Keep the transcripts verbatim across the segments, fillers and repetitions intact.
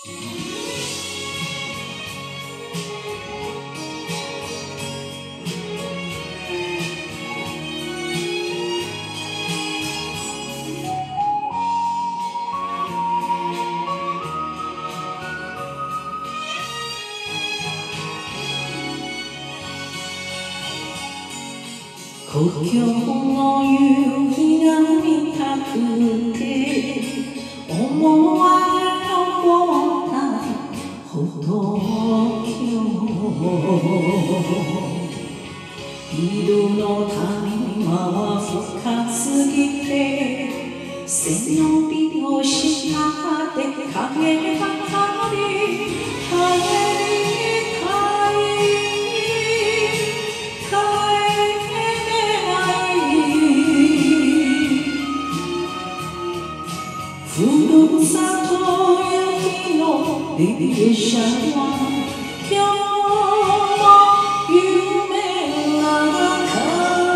故郷の夕日が見たくて思われ残った歩道橋ビルの谷間は深すぎて背伸びをしたで影ばかり帰りたいふるさと行きの列車は今日も夢なのか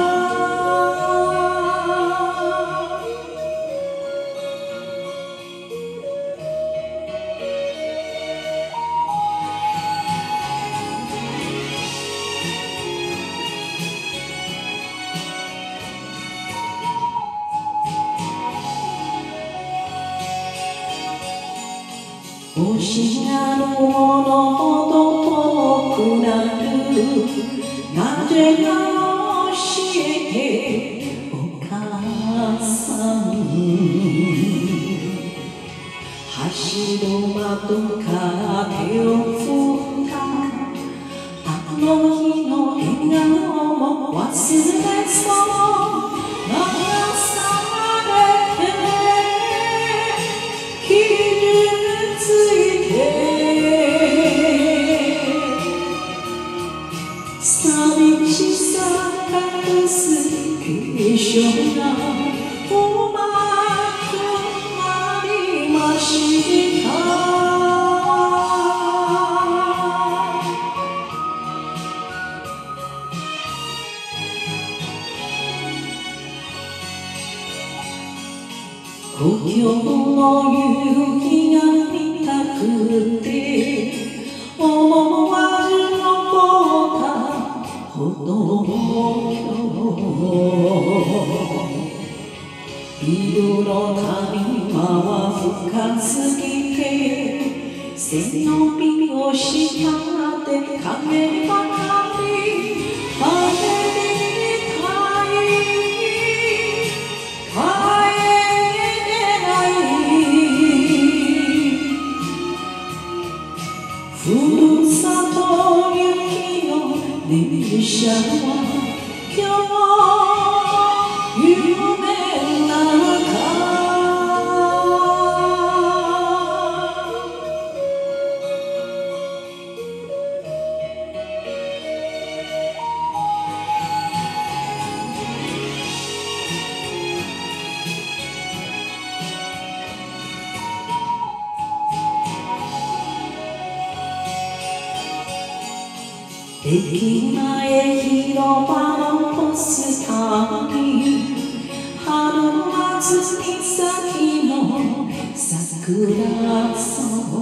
星がるものほど遠くなるなぜか教えてお母さん走る窓から手を振ったあの日の笑顔も忘れそう流されて傷ついて寂しさ隠す化粧がうまくなりました故郷の夕日が見たくて思わず残った歩道橋ビルの谷間は深すぎて背伸びをしたで影ばかり帰りたい帰れないふるさと行きの列車は今日夢なのか駅前広場のポスターに春夏に咲きの桜草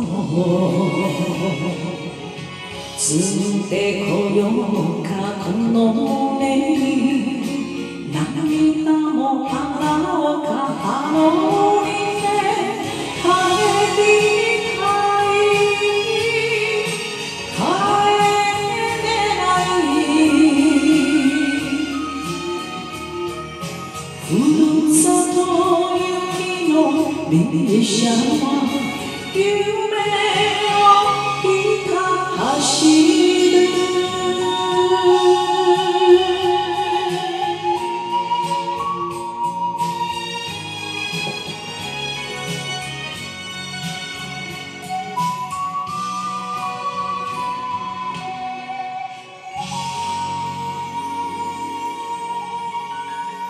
積んでこようかこの胸に涙も洗おうかあの海で帰りたい帰れふるさと行きの列車は夢をひた走る